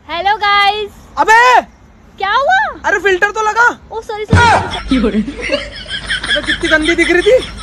Hello guys. अबे क्या हुआ? अरे फिल्टर तो लगा। Oh sorry sorry. अबे कितनी गंदी दिख रही थी।